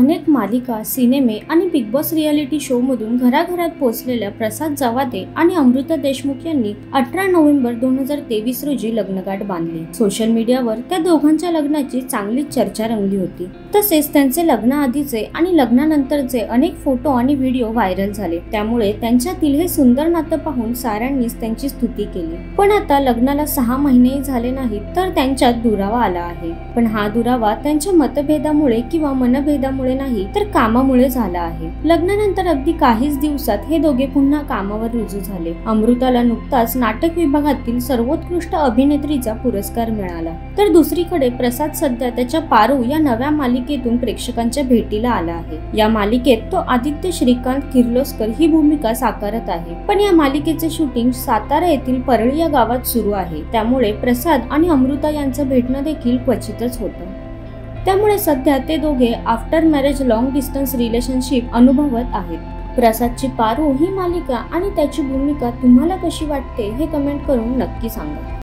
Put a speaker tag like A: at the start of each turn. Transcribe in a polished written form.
A: अनेक मालिका, सिनेमे आणि बिग बॉस रियालिटी शो मधून घराघरात पोहोचलेल्या प्रसाद जवादे आणि अमृता देशमुख यांनी 18 नोव्हेंबर 2023 रोजी लग्नगाठ बांधली। सोशल मीडियावर त्या दोघांच्या लग्नाची चांगलीच चर्चा रंगली होती। तसेच त्यांचे लग्नाआधीचे आणि लग्नानंतरचे अनेक फोटो आणि व्हिडिओ व्हायरल झाले। त्यामुळे त्यांच्यातील हे सुंदर नातं पाहून साऱ्यांनीच त्यांची स्तुती केली। पण आता लग्नाला 6 महिनेही झाले नाहीत तर त्यांच्यात दुरावा आला आहे। पण हा दुरावा त्यांच्या मतभेदामुळे किंवा मनभेदामुळे नाही तर कामामुळे झाला आहे। लग्नानंतर अगदी काहीच दिवसात हे दोघे पुन्हा कामावर रुजू झाले। अमृताला नुकताच नाटक विभागातील सर्वोत्कृष्ट अभिनेत्रीचा पुरस्कार मिळाला, तर दुसरीकडे प्रसाद सध्या त्याच्या पारू या नव्या मालिकेतून प्रेक्षकांच्या भेटीला आला आहे। या मालिकेत तो आदित्य श्रीकांत किर्लोस्कर ही भूमिका साकारत आहे। पण या मालिकेचे शूटिंग सातारा येथील परळी या गावात सुरू आहे। त्यामुळे प्रसाद आणि अमृता यांचं भेटणं देखील क्वचितच होतं। त्यामुळे सध्या ते दोघे after marriage long distance relationship अनुभवत आहेत। प्रसादची पारू ही मालिका आणि त्याची भूमिका तुम्हाला कशी वाटते हे कमेंट करून नक्की सांगा।